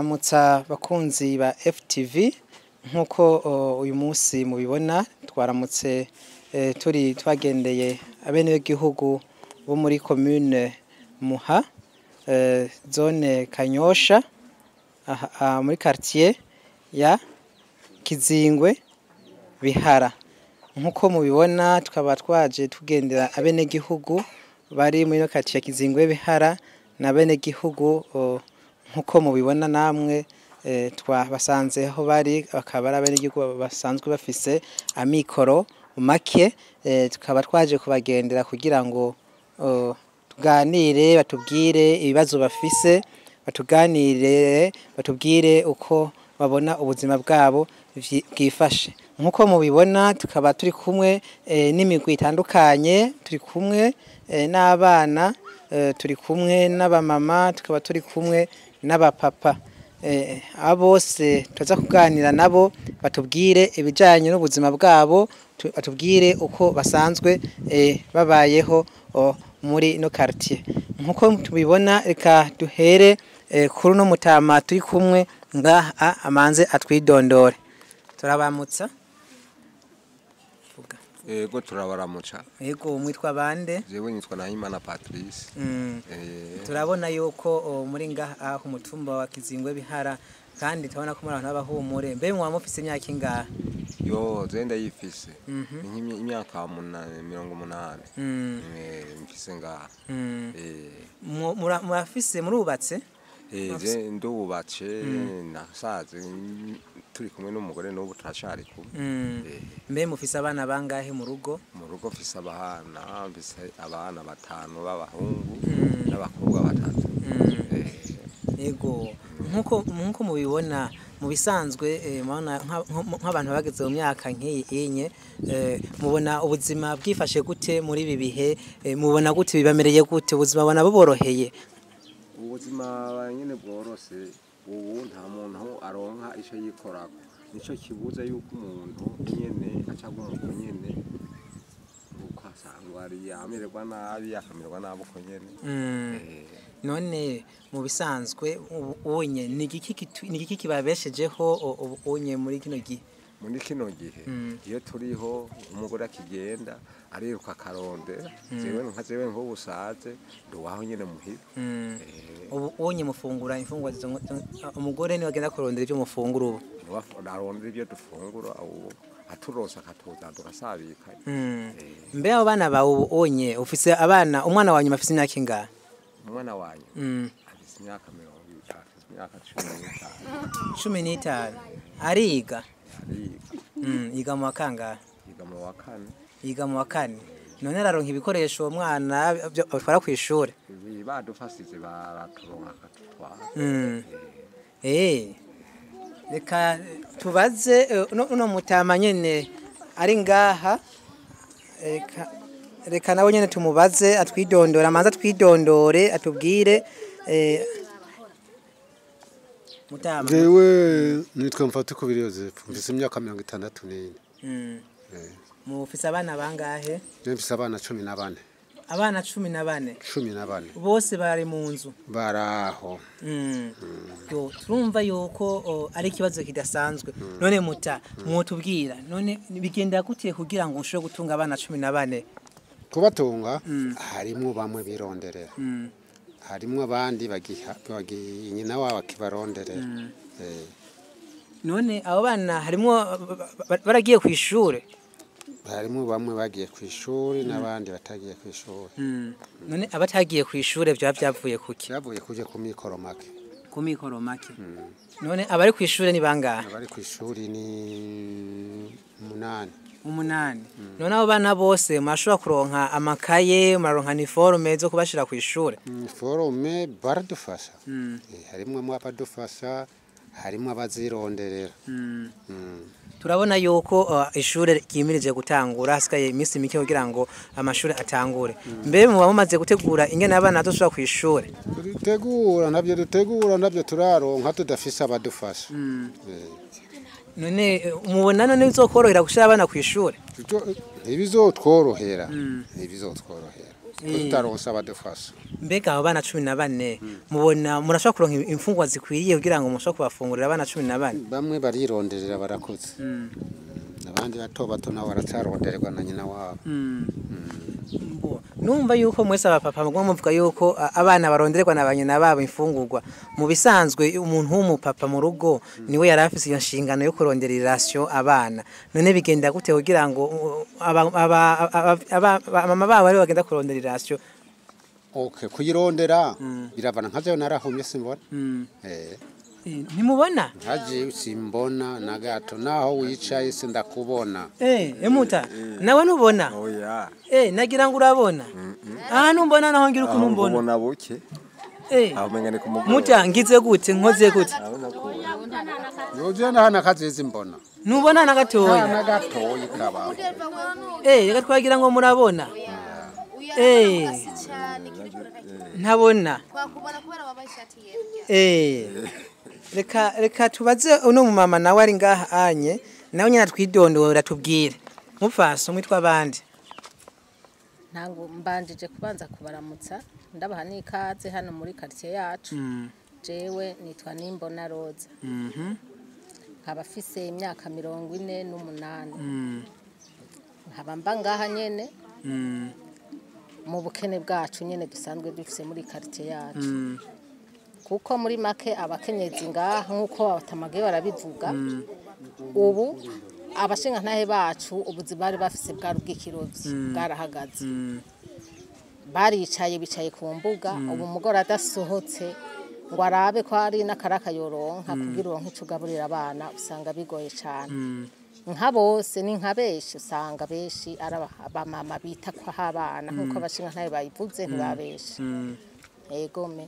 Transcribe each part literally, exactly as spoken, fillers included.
ndabaramutsa bakunzi ba F T V nkuko uyu munsi mubibona twaramutse turi twagendeye abenegihugu bo muri commune Muha zone Kanyosha muri quartier ya KIZINGWE Bihara nkuko mubibona tukaba twaje tugendera abenegihugu bari muri quartier ya KIZINGWE Bihara na benegihugu nkuko mubibona namwe twabasanze aho bari bakaba ari abenegihugu basanzwe bafise amikoro make tukaba twaje kubagendera kugira ngo tuganire batubwire ibibazo bafise batuganire batubwire uko babona ubuzima bwabo bwifashe nkuko mubibona tukaba turi kumwe n'imigwi itandukanye turi kumwe n'abana turi kumwe n'abamama tukaba turi kumwe n'abapapa abose tuza kuganira nabo batubwire ibijanye n'ubuzima bwabo batubwire uko basanzwe babayeho muri no quartier nkuko tubibona reka duhere kuri no mutama turi kumwe ngaha amanze atwidondore turabamutsa Ego turabaramuca. Ego mwitwa bande? Jewe nitwa Nahimana Patrice. Mm. Eh turabona yuko muri ngaha ku mutumba wa KIZINGWE Bihara kandi tabona ko muri abantu babahumure. Mbe mwa mufise imyaka ingaha? Yo zenda yifise. Ni imyaka mirongo umunani. Eh mfise ngaha. Eh murafise murubatse? Eh je ndubatse nasaze turi kumwe n'umugore n'ubu turashari kumwe. Mbe mufise abana bangahe mu rugo? Mu rugo mfise abana, mfise abana batanu b'abahungu n'abakobwa batatu. Yego nkuko nkuko mubibona mu bisanzwe mubona nk'abantu bageze mu myaka nk'iyi yenye mubona ubuzima bwifashe gute muri ibi bihe mubona gute bibamereye gute ubuzima bana buboroheye ubuzima nyene bworose ubu nta muntu aronka ico yikorako nico kibuza yuko umuntu nyene acagwa mu nyene uko asangwa ari yamererwa nabi akamererwa nabo ko nyene none mu bisanzwe ubonye ni igiki ni igiki kibabeshejeho ubonye muri kino gihe muri kino gihe iyo turiho umugore akigenda ariruka karondera jewe nka jewe nko busaze nduwaho nyene muhira ubu onye mufungura imfungwa umugore ni wagenda kurondera ibyo mufungura ubu arondera ibyo dufungura ubu aturosa akatuza tugasabika mbe abo bana bawe onye ufise abana umwana wanyu afise imyaka ingahe umwana wanyu afise imyaka mirongo itatu imyaka cumi n'itanu ariga ariga yiga mu wakanga yiga mu wa kane yiga mu wa kane none araronka ibikoresho umwana batwara ku ishuri badufasize baraturonka akatutwara eh reka tubaze uno mutama nyene ari ngaha reka reka nawe nyene tumubaze atwidondora amanza atwidondore atubwire mutama jewe nitwa mfatu ko biriyoze mfise imyaka mirongo itandatu n'ine mufise abana bangahe mfise abana cumi na bane abana cumi na bane cumi na bane bose bari mu nzu baraho yo turumva yuko ari ikibazo kidasanzwe none muta mwotubwira none bigenda gutiye kugira ngo ushobore gutunga abana cumi na bane kubatunga harimo bamwe bironderera harimo abandi bagiha nyina wabo akibaronderera none abo bana harimo baragiye ku ishure harimo bamwe bagiye ku ishuri n'abandi batagiye ku ishuri none abatagiye ku ishure bya byavuye kuki byavuye kuje ku mikoro make ku mikoro make none abari ku ishure ni bangahe abari ku ishuri ni umunani umunani none abo bana bose mashobora kuronka amakaye maronka uniforme zo kubashira ku ishure uniforme baradufasha harimo mu abadufasha harimo abazironderera turabona yuko ishure ryimirije gutangura hasigaye iminsi mike kugira ngo amashure atangure mbe mu bamaze gutegura ingene abana dushobora ku ishure dutegura nabyo dutegura nabyo turaronka tudafise abadufasha none mubona none bizokorohera gushira abana ku ishure ntibizotworohera ntibizotworohera tutaronse abadufasha. Mbega abo bana cumi na bane mubona murashobora kuronka imfungwa zikwiye kugira ngo mushobore kubafungurira abana cumi na bane? Bamwe barironderera barakoze. Abandi bato bato nabo baracarondererwa na nyina wabo. Numva yuko mwese abapapa mugomba muvuga yuko abana barondererwa na banyina babo imfungurwa. Mu bisanzwe umuntu w'umupapa mu rugo niwe yari afise iyo nshingano yo kurondera irasiyo abana. None bigenda gute kugira ngo mama babo ari bagenda kurondera irasiyo? Okay, kuyirondera biravana nkaje narahumye simbona. Eh. Ntimubona? Haje simbona na gato naho wicaye sindakubona. Eh, emuta. Nawe nubona? Oya. Eh, nagira ngo urabona. Ah, numbona naho ngira uko numbona. Ubona buke. Eh. Aho mengane kumugora. Muta ngize gute nkoze gute? Yoje na hana kazizi mbona. Nubona na gatoya. Na gatoya kaba. Eh, reka twagira ngo murabona. Eh. Ntabona. Eh. Reka reka tubaze uno mu mama nawe ari ngaha anye nawe nyina twidondora tubwire. Mupfaso mwitwa abandi. Ntango mbanjije kubanza kubaramutsa ndabaha nikaze hano muri quartier yacu. Jewe nitwa Nimbona Roza. Mhm. Nkaba afise imyaka mirongo ine n'umunani. Mhm. Nkaba mba ngaha nyene. Mhm. Mu bukene bwacu nyene dusanzwe dufise muri quartier yacu. Mhm. Kuko muri make abakenyezi ngaha nkuko abatamage barabivuga. Mhm. Ubu abashinga ntahe bacu ubuzi bari bafise bwa rubwikirovyi bwarahagaze. Baricaye bicaye ku mbuga ubu mugore adasohotse ngo arabe ko ari nakaraka yoronka kugira uronke icugaburira abana usanga bigoye cyane. Nka bose ni nka beshi usanga beshi araba mama bita kwa abana nkuko abashinga ntahe bayivuze ntibabeshi. Yego me.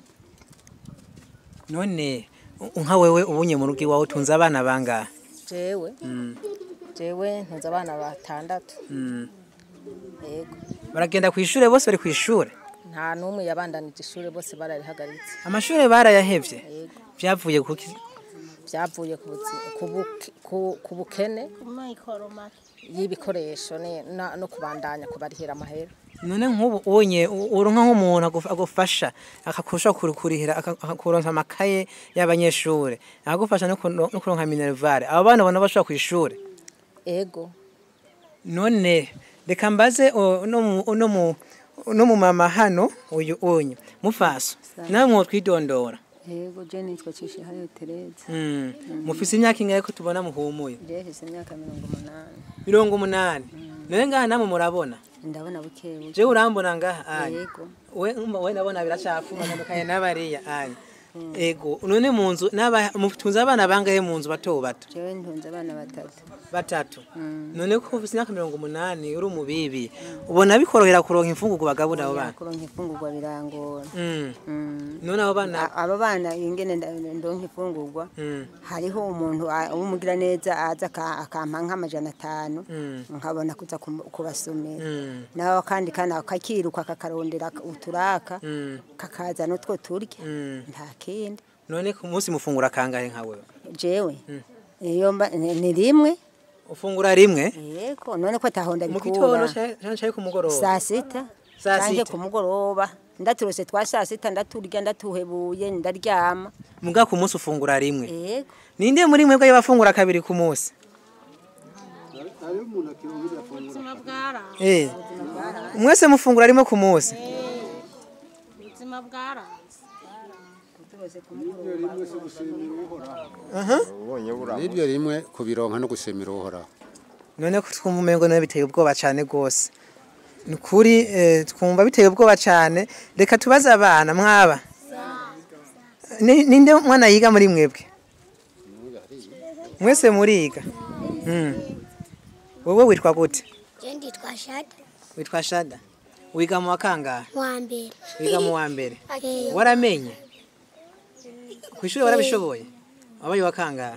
None nka wewe ubunye mu rugi wawe tunza abana banga? Jewe. Jewe ntunze abana batandatu. Yego. Baragenda ku ishure bose bari ku ishure? Nta numwe yabandanije ishure bose bararihagaritse. Amashure barayahevye? Yego. Vyavuye kuki? Vyavuye ku bukene y'ibikoresho no kubandanya kubarihira amahera. None nk'ubu ubonye uronka nk'umuntu agufasha akakusha kurihira akakuronka amakaye y'abanyeshure agufasha no kuronka minervare abo bana bona bashaka ku ishure? Ego. None reka mbaze no mu no mu mama hano uyu onye Mupfaso namwe twidondora. Yego je nitwa Cishe hayo Tereza. Mm. Mufise imyaka ingahe ko tubona muhumuye? Je mfise imyaka mirongo umunani. mirongo umunani. None ngaha namwe murabona? Ndabona bukebuke. Je urambona ngaha anye? Yego. We we nabona biracafuma ndandukanye n'abariya anye. Ego none mu nzu naba mutunze abana bangahe mu nzu bato bato? Jewe ntunze abana batatu. Batatu. None ko ufise imyaka mirongo umunani uri umubibi ubona bikorohera kuronka imfungurwa bagabura abo bana? Kuronka imfungurwa birangora. None abo bana abo bana ingene ndonka imfungurwa hariho umuntu umugira neza aza akampa nk'amajana atanu nkabona kuza kubasomera naho kandi kana kakiruka kakarondera uturaka kakaza nutwo turya nta kindi. None ku munsi mufungura kangahe nkawe? Jewe iyo ni rimwe. Ufungura rimwe? Yego none ko tahonda bikura. Mu gitondo cyane ku mugoroba. Saa sita. Cyane ku mugoroba. Ndaturose twa saa sita ndaturya ndatuhebuye ndaryama. Muga ku munsi ufungura rimwe? Yego. Ninde muri mwebwe y'abafungura kabiri ku munsi? Ari umuntu akirongera afungura. Eh. Mwese mufungura rimwe ku munsi? Ubuzima bwara. Aha. Nibyo rimwe kubironka no gushimira uhora. None ko twumva umengo nawe biteye ubwoba cyane gose. Nukuri twumva biteye ubwoba cyane. Reka tubaze abana mwaba. Ninde mwana yiga muri mwebwe? Mwese muriga. Mm. Wowe witwa gute? Je nditwa Shada. Witwa Shada. Wiga mu wakanga? Wa mbere. Wiga mu wa mbere. Waramenye? Kwishuri warabishoboye? Wabaye wakanga?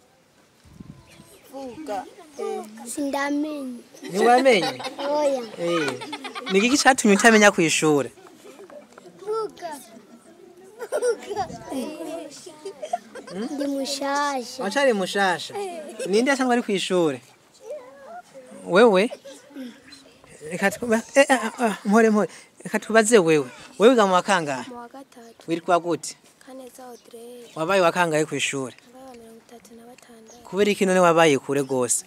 Fuga. Sindamenye. Ni wamenye? Oya. Eh. Ni giki cyatumye utamenya kwishuri? Fuga. Fuga. Ndi mushasha. Wachari mushasha. Ninde asanzwe ari kwishuri? Wewe? Reka eh mpore mpore. reka tubaze wewe wewe wiga mu wakangahe mu wa gatatu witwa gute Kaneza Audrey wabaye wakangahe ku ishuri wabaye mirongo itatu na batandatu kubera iki none wabaye kure gose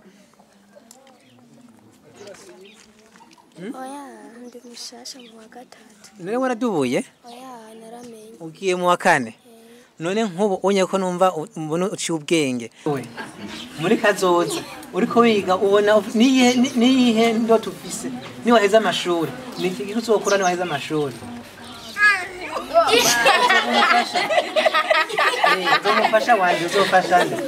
oya ndi mushasha mu wa gatatu none waradubuye oya naramenye ugiye mu wa kane none nk'ubu unye ko numva mbona uciye ubwenge we muri kazoza uriko wiga ubona niyihe niyihe ndoto ufise ni waheza amashuri ni iki uzokura ni waheza amashuri uzomufasha wanje uzofasha nde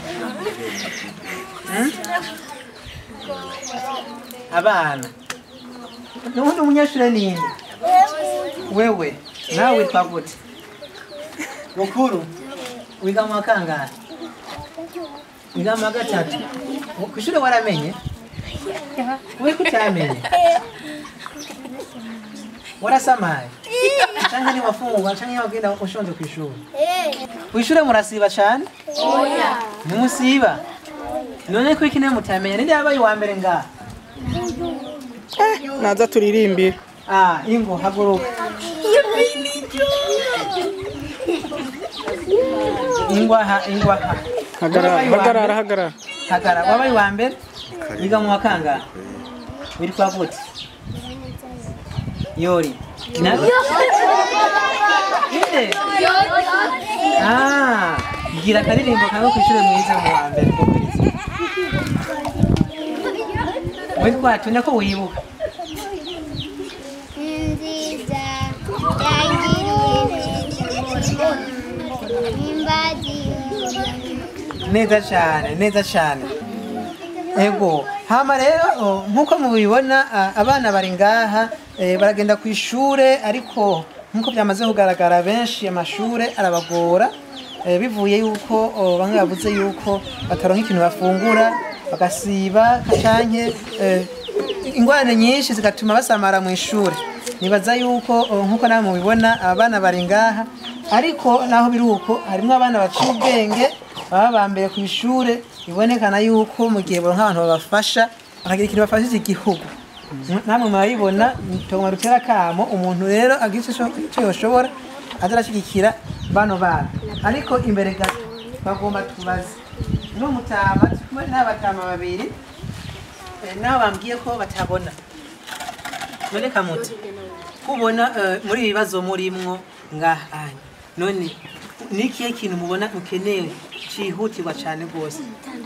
abana nubundi umunyeshuri ninde wewe nawe witwa gute mukuru wiga mu wakangahe wiga mu wa gatatu kw'ishure waramenye we kutamenye warasamaye canke ni wafungwa canke wagenda ushonje kw'ishure kw'ishure murasiba cane oya ntimusiba none ko ikine mutamenye ninde yabaye wa mbere ngaha naza turirimbire ah ingo haguruka ingwaha ingwaha hagarara hagarara hagarara hagarara wabaye wa mbere wiga mu wakangahe witwa gute yori nabi inde ah gira akaririmbo kawe kw'ishure mwiza mu wa mbere witwa tuna ko wibuka nziza yangiriye imbazi neza cyane neza cyane ego hama rero nkuko mubibona abana bari ngaha baragenda ku ishure ariko nkuko byamaze kugaragara benshi amashure arabagora bivuye yuko bamwe bavuze yuko bataronka ikintu bafungura bagasiba canke ingwane nyinshi zigatuma basamara mu ishure nibaza yuko nkuko nawe mubibona abana bari ngaha ariko naho biri uko harimo abana baciye ubwenge baba bambere ku ishure bibonekana yuko mu gihe boronka abantu babafasha bakagira ikintu bafashije igihugu namwe murabibona tugomba dutera kamo umuntu rero agize icyo yoshobora azarashyigikira bano bana ariko imbere gato bagomba tubaze n'umutama kumwe n'abatama babiri nabo bambwiye ko batabona none kamuti kubona muri ibibazo murimwo ngaha none nikiye kintu mubona mukeneye cihutirwa cyane gose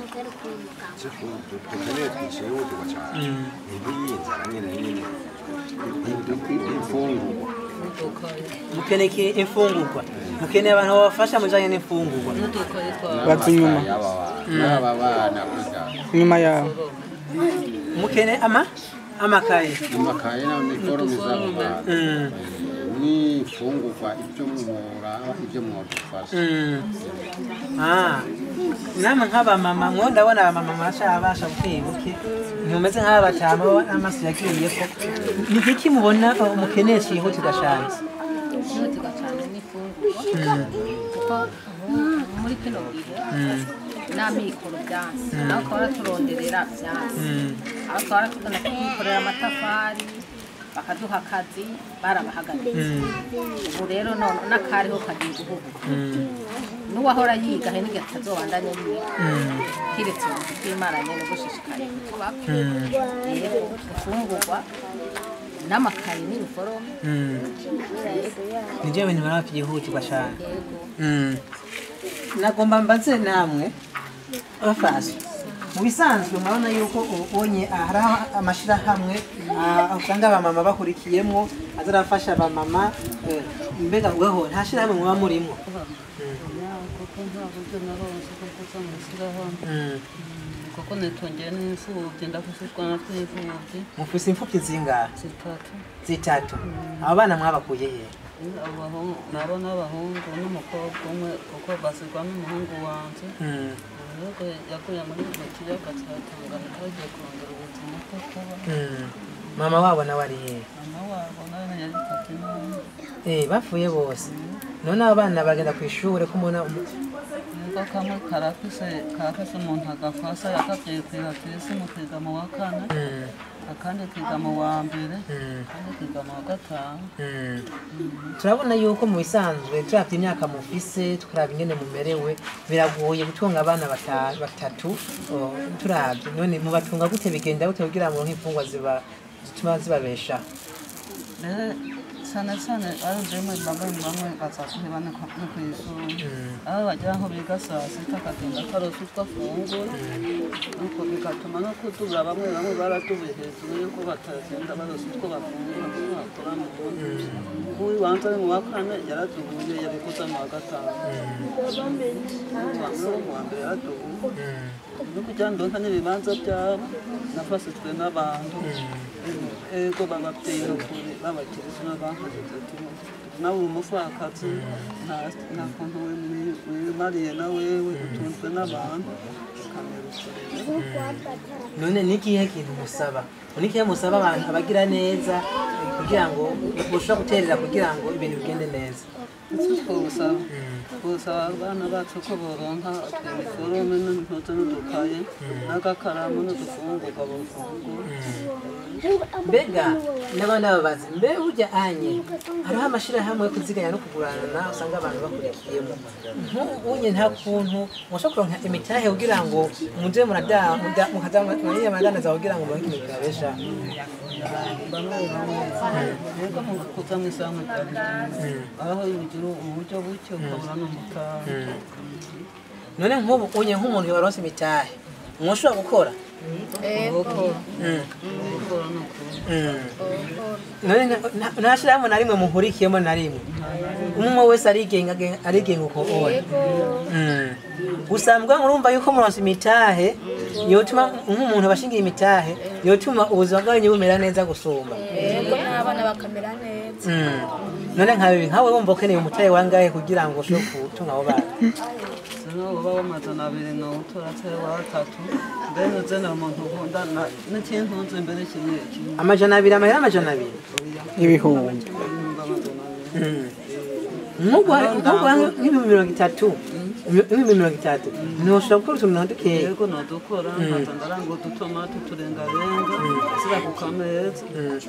dukeneye twihutirwa cyane n'ibiyinzara nyene nyene imfungurwa mukeneye imfungurwa mukeneye abantu babafasha mujanye n'imfungurwa bazinyuma n'aba bana nyuma yaho mukeneye ama amakaye amakaye n'iniforme z'abo bana n'imfungurwa ibyo mwora ibyo mwodufasha ah namwe nk'abamama mwo ndabona abamama baracabasha kwibuke ntumeze nk'abatama n'amaso yakiriye ko ni iki mubona mukeneye cihutirwa cyane cyihutirwa cyane n'ifungurwa kuko muri kino gihe n'amikoro byansi naho twara turonderera byansi aho twara tugana kwikorera amatafari bakaduha akazi barabahagaritse ubu rero none n'akariho kagiye guhubuka n'uwahora yiga he n'igihe atazobandanya yiga kiretse ubuntu bw'Imana nyene gushishikaye kutubako rero ifungurwa n'amakaye n'iniforome nivyo bintu baraba vyihutirwa cane nagomba mbaze namwe bafasha mu bisanzwe murabona yuko ubonye hari amashirahamwe usanga abamama bakurikiyemwo azarafasha abamama mbega weho nta shirahamwe muba murimwo kuko nitongera n'imfubyi ndafashishwa na tw'imfubyi mufise imfubyi zingahe zitatu zitatu abo bana mwabakuye he nabo n'abahungu n'umukobwa umwe kuko basigwa n'umuhungu wanje ahubwo yaguye muri icyo kiyaga cya Tanganyika bagiye kurondera ubuzima bwo kuba mama wabo nawe ari he mama wabo nawe yaritavye Imana eh bapfuye bose none abana bagenda ku ishure ko mbona nako kamwe karafise karafise umuntu agafasa yakavye kwiga kw'isi mu kwiga mu wa kane akandi kiga mu wa mbere akandi kiga mu wa gatanu. turabona yuko mu bisanzwe turavye imyaka mufise tukaraba ingene mumerewe biragoye gutunga abana bata- batatu oh, turavye none mubatunga gute bigenda gute kugira ngo nk'imfungwa ziba zituma zibabesha rero cyane cyane ari ndemwe bamwe bamwe baza kuheba no kw'ishuri aho bajya aho biga saa sita akagenda akarosa utwo afungura nuko bigatuma no kutuza bamwe bamwe baratubuye hejuru yuko batagenda barosa utwo bafungura kuko bakora mu rugo uyu wanze ari mu wa kane yaratubuye yabikoze mu wa gatanu mu wa mbere yaratubuye no kugira ngo ndonka n'ibibanza byabo nafashijwe n'abantu ego bababyeyi bakuru babakirije n'abankoze nawe uri umupfakazi nta kuntu wimariye na wewe utunzwe n'abantu none ni ikihe kintu musaba ni ikihe musaba abantu abagira neza kugira ngo bushobora guterera kugira ngo ibintu bigende neza twosaba twosaba abana bacu ko boronka iniforume n'impuzu n'udukaye n'agakaramu n'udufungurwa bafungura. mbega n'abandi babazi mbe burya anye hariho amashirahamwe yo kuziganya no kugurana usanga abantu bakurikiyemo nk'unye nta kuntu mushobora kuronka imitahe kugira ngo muje murada mukaza muri amadanaza kugira ngo muronke ikintu kirabesha rero mu kuza mu isamu aho ugira uburyo bucyo ukabura n'umutahe. none nk'ubu unye nk'umuntu yaronse imitahe mwoshobora gukora none ntashirahamwe na rimwe muhurikiyemo na rimwe umwe wese arigenga arigenga uko oya usambwa murumva yuko muronse imitahe yotuma nk'umuntu abashingiye imitahe yotuma ubuzima bwanyu bumera neza gusumba yego n'abana bakamera neza none nkabibi nkawe wumva ukeneye umutahe wangahe kugira ngo ushobore gutunga abo bana uba w'amajana abiri na uturatse wa batatu mbene uzena umuntu ukunda n'ikintu ntunze imbere kimwe kimwe amajana abiri amahera amajana abiri ibihumbi nk'ubwo nk'ibihumbi mirongo itatu ibihumbi mirongo itatu ntushobora gukora utuntu dukeya yego nodukora nkaza ndaranga udutomati turengarenga sira ku kameza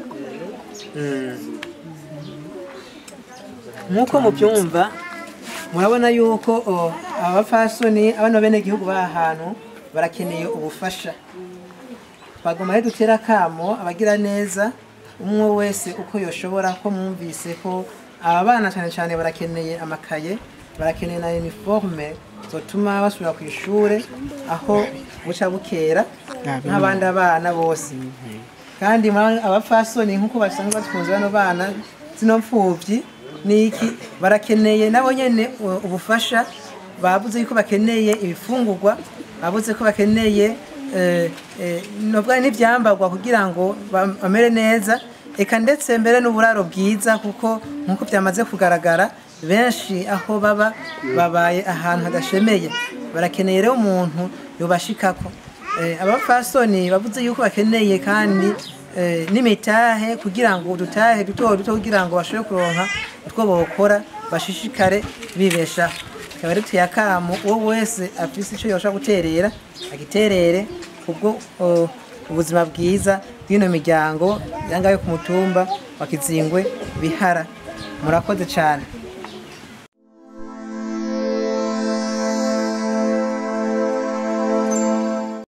nk'uko mubyumva murabona yuko abafasoni abana bene gihugu bahantu barakeneye ubufasha bagoma he dutera kamo abagira neza umwe wese uko yoshobora ko mwumvise ko aba bana cyane cyane barakeneye amakaye barakeneye na uniforme zotuma basubira ku ishure aho buca bukera nk'abandi abana bose kandi abafasoni nk'uko basanzwe batfunze bano bana zino mfuvyi niki barakeneye nabo nyene ubufasha babuze yuko bakeneye ibifungurwa babuze ko bakeneye eh nobwa n'ivyambarwa kugira ngo bamere neza eka ndetse mbere n'uburaro bwiza kuko nkuko byamaze kugaragara benshi aho baba babaye ahantu hadashemeye barakeneye rero umuntu yobashikako abafasoni babuze yuko bakeneye kandi n'imitahe kugira ngo udutahe duto duto kugira ngo bashobore kuronka utwo bokora bashishikare bibesha akaba ari tuyakamo uwo wese afise ico yosha guterera agiterere kubwo ubuzima bwiza bw'ino miryango yangaye ku mutumba wa Kizingwe bihara murakoze cyane.